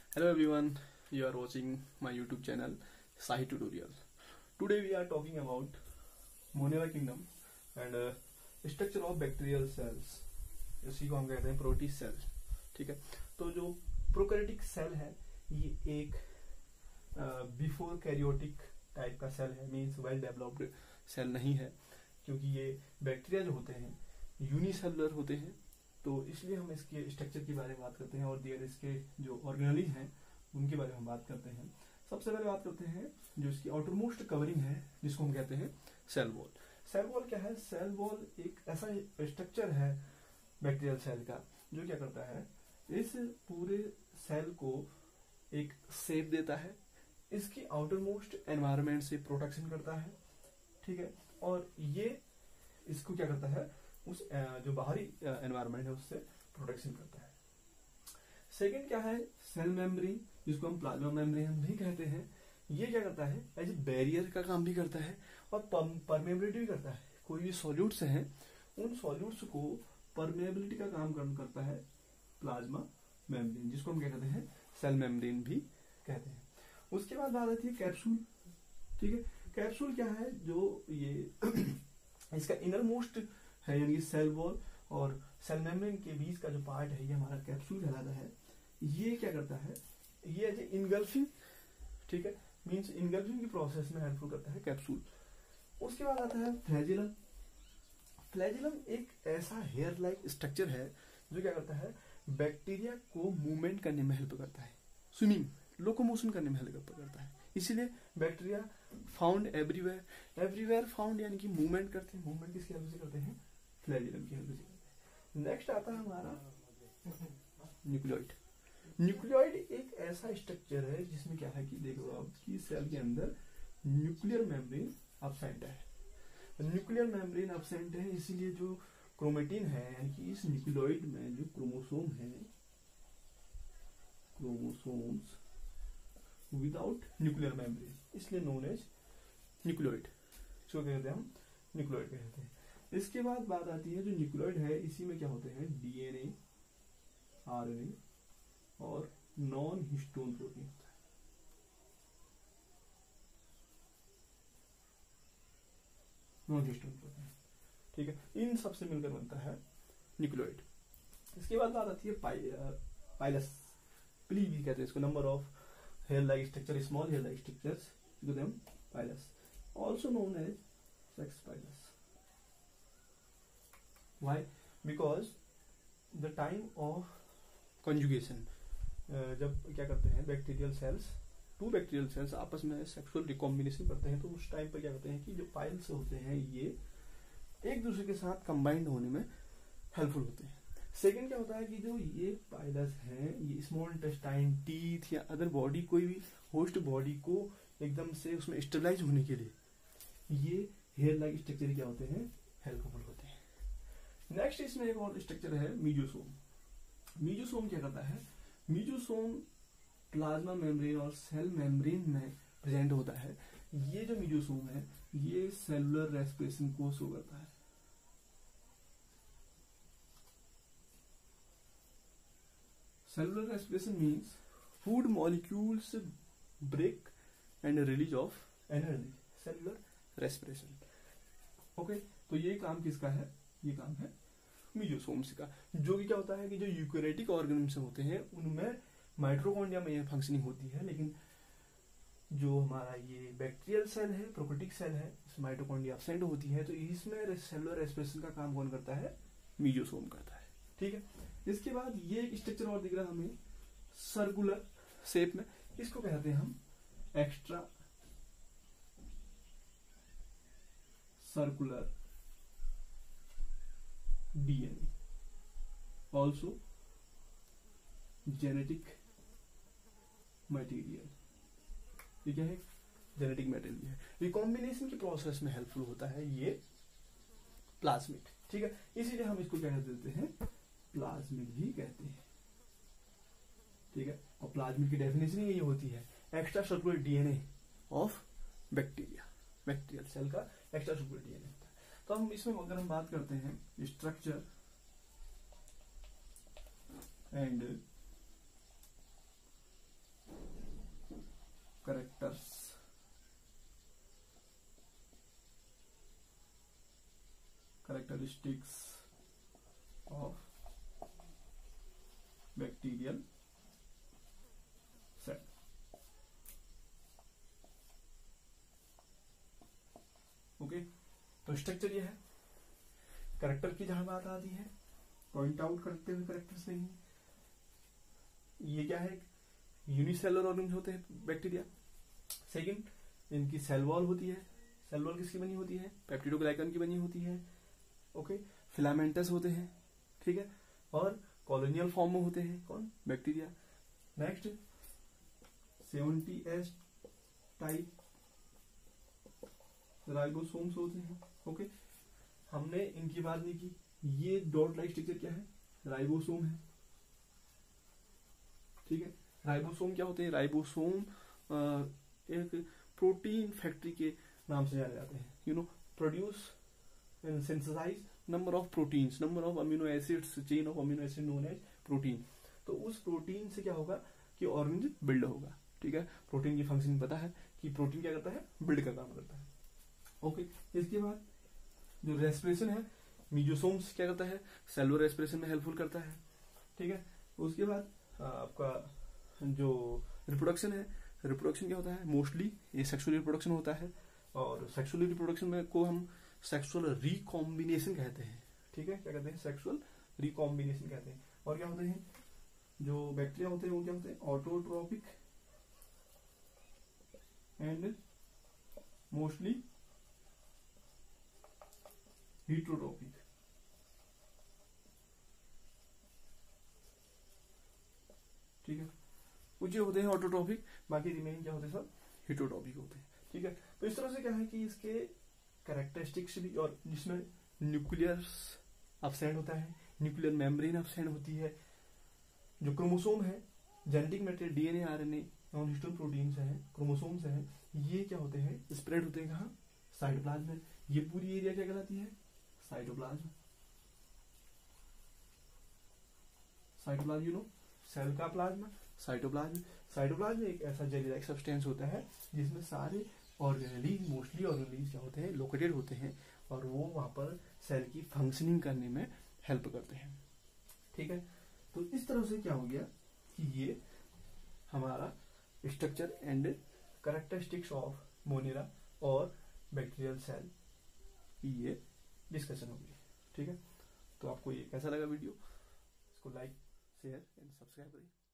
Hello everyone, you are watching my YouTube channel Sahi Tutorial. Today we are talking about Monera kingdom and structure of bacterial cells. इसी को हम कहते हैं proteases cell. ठीक है, तो जो प्रोकैरियोटिक सेल है ये एक बिफोर कैरियोटिक टाइप का सेल है, मीन्स वेल डेवलप्ड सेल नहीं है, क्योंकि ये बैक्टीरिया जो होते हैं यूनिसेलुलर होते हैं. तो इसलिए हम इसके स्ट्रक्चर के बारे में बात करते हैं और दियर इसके जो ऑर्गेनेलिज हैं उनके बारे में हम बात करते हैं. सबसे पहले बात करते हैं जो इसकी आउटरमोस्ट कवरिंग है जिसको हम कहते हैं सेल वॉल. सेल वॉल क्या है? सेल वॉल एक ऐसा स्ट्रक्चर है बैक्टीरियल सेल का जो क्या करता है, इस पूरे सेल को एक शेप देता है, इसकी आउटरमोस्ट एनवायरनमेंट से प्रोटेक्शन करता है. ठीक है, और ये इसको क्या करता है, उस जो बाहरी एनवायरनमेंट है उससे प्रोटेक्शन करता है. सेकंड क्या है? सेल मेम्ब्रेन, जिसको हम प्लाज्मा मेम्ब्रेन भी कहते हैं. ये क्या करता है, एज ए बैरियर का काम भी करता है और परमेबिलिटी भी करता है. कोई भी सॉल्यूट्स हैं उन सॉल्यूट्स को परमेबिलिटी का काम करता है प्लाज्मा मेम्ब्रेन, जिसको हम क्या कहते हैं, सेल मेम्ब्रेन भी कहते हैं. उसके बाद बात आती है कैप्सूल. ठीक है, कैप्सूल क्या है? जो ये इसका इनर मोस्ट है, यानी सेल वॉल और सेल मेम्ब्रेन के बीच का जो पार्ट है ये हमारा कैप्सूल कहलाता है. ये क्या करता है, ये एज इनगल्फिंग, ठीक है, मींस इनगल्फिंग की प्रोसेस में हेल्पफुल करता है कैप्सूल. उसके बाद आता है फ्लैजिलम. फ्लैजिलम एक ऐसा हेयर लाइक स्ट्रक्चर है जो क्या करता है, बैक्टीरिया को मूवमेंट करने में हेल्प करता है, स्विमिंग लोकोमोशन करने में हेल्प करता है. इसीलिए bacteria found everywhere. Everywhere found यानी कि मूवमेंट करते हैं. मूवमेंट किसकी हेल्प से करते हैं? फ्लैजिलम की हेल्प से करते हैं. नेक्स्ट आता है हमारा न्यूक्लियोइड. न्यूक्लियोइड एक ऐसा स्ट्रक्चर है जिसमें क्या है कि देखो आप कि सेल के अंदर न्यूक्लियर मेम्ब्रेन एब्सेंट है. न्यूक्लियर मेम्ब्रेन एब्सेंट है, इसीलिए जो क्रोमेटिन है, यानी कि इस न्यूक्लियोइड में जो क्रोमोसोम है, क्रोमोसोम्स विदाउट न्यूक्लियर मेम्ब्रेन, इसलिए नोन एज न्यूक्लियोइड. इसको कहते हैं हम न्यूक्लियोइड कहते हैं. इसके बाद बात आती है जो न्यूक्लियोइड है इसी में क्या होते हैं, डीएनए, आरएनए और नॉन हिस्टोन प्रोटीन होता है. नॉन हिस्टोन प्रोटीन, ठीक है, इन सब से मिलकर बनता है न्यूक्लियोइड. इसके बाद बात आती है पाइलस, पीली भी कहते हैं इसको. Number of hair like structure, small hair like structures, to them pilus, also known as sex pilus. Why? Because the time of conjugation, जब क्या करते हैं bacterial cells, two bacterial cells आपस में सेक्सुअल रिकॉम्बिनेशन करते हैं, तो उस टाइम पर क्या करते हैं कि जो पाइल्स होते हैं ये एक दूसरे के साथ कंबाइंड होने में हेल्पफुल होते हैं. सेकेंड क्या होता है कि जो ये पाइलस हैं ये स्मॉल इंटेस्टाइन, टीथ या अदर बॉडी, कोई भी होस्ट बॉडी को एकदम से उसमें स्टेबलाइज होने के लिए ये हेयर लाइक स्ट्रक्चर क्या होते हैं, हेल्पफुल होते हैं. नेक्स्ट इसमें एक और स्ट्रक्चर है मीजोसोम. मीजोसोम क्या करता है? मीजोसोम प्लाज्मा मेम्ब्रेन और सेल मेम्ब्रेन में प्रेजेंट होता है. ये जो मीजोसोम है ये सेलुलर रेस्पिरेशन को शो करता है. Cellular respiration means food molecules break and release of energy. Cellular respiration. Okay, तो ये काम किसका है? ये काम है मीजोसोम्स का. जो कि क्या होता है कि जो यूकैरियोटिक ऑर्गेनिज्म होते हैं उनमें माइटोकॉन्ड्रिया में ये फंक्शनिंग होती है, लेकिन जो हमारा ये बैक्टीरियल सेल है, प्रोकैरियोटिक सेल है, इसमें माइटोकॉन्ड्रिया एब्सेंट होती है, तो इसमें सेलुलर रेस्पिरेशन का काम कौन करता है? मीजोसोम करता है. ठीक है, इसके बाद ये एक स्ट्रक्चर और दिख रहा है हमें सर्कुलर शेप में, इसको कहते हैं हम extra circular DNA, also genetic material. ये क्या है? जेनेटिक मटेरियल है. रिकॉम्बिनेशन की प्रोसेस में हेल्पफुल होता है ये प्लाज्मिड. ठीक है, इसीलिए हम इसको क्या कहते देते हैं, प्लाज्मिड भी कहते हैं. ठीक है, और प्लाज्मिड की डेफिनेशन यही होती है, extra circular DNA of bacteria. Bacterial cell का एक्स्ट्रा सर्कुलर डीएनए होता है. तो हम इसमें अगर हम बात करते हैं structure and characteristics of bacterial cell. Okay, तो स्ट्रक्चर ये है। करेक्टर की जहां बात आती है, पॉइंट आउट करते हुए करेक्टर्स नहीं है। ये क्या है, यूनिसेलुलर ऑर्गेनिज्म होते हैं बैक्टीरिया। सेकंड, इनकी सेल वॉल होती है। सेल वॉल किसकी बनी होती है, पेप्टिडोग्लाइकन की बनी होती है। ओके, फिलामेंटस होते हैं, ठीक है, और कॉलोनियल फॉर्म में होते हैं कौन, bacteria. Next 70S type ribosomes होते हैं। ओके, हमने इनकी बात नहीं की। ये डॉट लाइक स्ट्रक्चर क्या है, राइबोसोम है, ठीक है। राइबोसोम क्या होते हैं, राइबोसोम एक प्रोटीन फैक्ट्री के नाम से जाने जाते हैं। You know, produce and synthesize number of proteins, number of amino acids, chain of amino acid known as protein. तो उस प्रोटीन से क्या होगा कि ऑर्गेनिज्म बिल्ड होगा, ठीक है। प्रोटीन की फंक्शन पता है कि प्रोटीन क्या करता है, बिल्ड का काम करता है। ओके, इसके बाद जो रेस्पिरेशन है, मीजोसोम्स क्या करता है, सेलुलर रेस्पिरेशन में हेल्पफुल करता है, ठीक है। उसके बाद आपका जो रिप्रोडक्शन है, रिप्रोडक्शन क्या होता है, मोस्टली ये सेक्सुअल रिप्रोडक्शन होता है। और सेक्सुअल रिप्रोडक्शन में को हम सेक्सुअल रिकॉम्बिनेशन कहते हैं, ठीक है। क्या कहते हैं, सेक्सुअल रिकॉम्बिनेशन कहते हैं। और क्या होते हैं, जो बैक्टीरिया होते हैं वो क्या होते हैं, ऑटोट्रोपिक एंड मोस्टली हीटरोट्रोपिक। ठीक है, कुछ होते हैं ऑटोट्रोपिक, बाकी रिमेनिंग क्या होते हैं, सब हीटरोट्रोपिक होते हैं, ठीक है। तो इस तरह से क्या है कि इसके कैरेक्टरिस्टिक्स भी, और जिसमें न्यूक्लियर अपसेंट होता है, न्यूक्लियर मेम्ब्रेन अपसेंट होती है। जो क्रोमोसोम है, genetic material DNA, RNA, non histone proteins हैं, क्रोमोसोम्स हैं, ये क्या होते हैं, स्प्रेड होते हैं कहाँ, साइटोप्लाज्म में। ये पूरी एरिया क्या कहलाती है, cytoplasm. Cytoplasm you know, cell का प्लाज्मा, साइटोप्लाज्म। साइटोप्लाज्म एक ऐसा जेली लाइक सब्सटेंस होता है जिसमें सारे ऑर्गेनेलीज, मोस्टली ऑर्गेनेलीज क्या होते हैं, लोकेटेड होते हैं, और वो वहां पर सेल की फंक्शनिंग करने में हेल्प करते हैं, ठीक है। तो इस तरह से क्या हो गया कि ये हमारा structure and characteristics of Monera और बैक्टीरियल सेल की ये डिस्कशन होगी, ठीक है। तो आपको ये कैसा लगा वीडियो, इसको लाइक, शेयर एंड सब्सक्राइब करिए।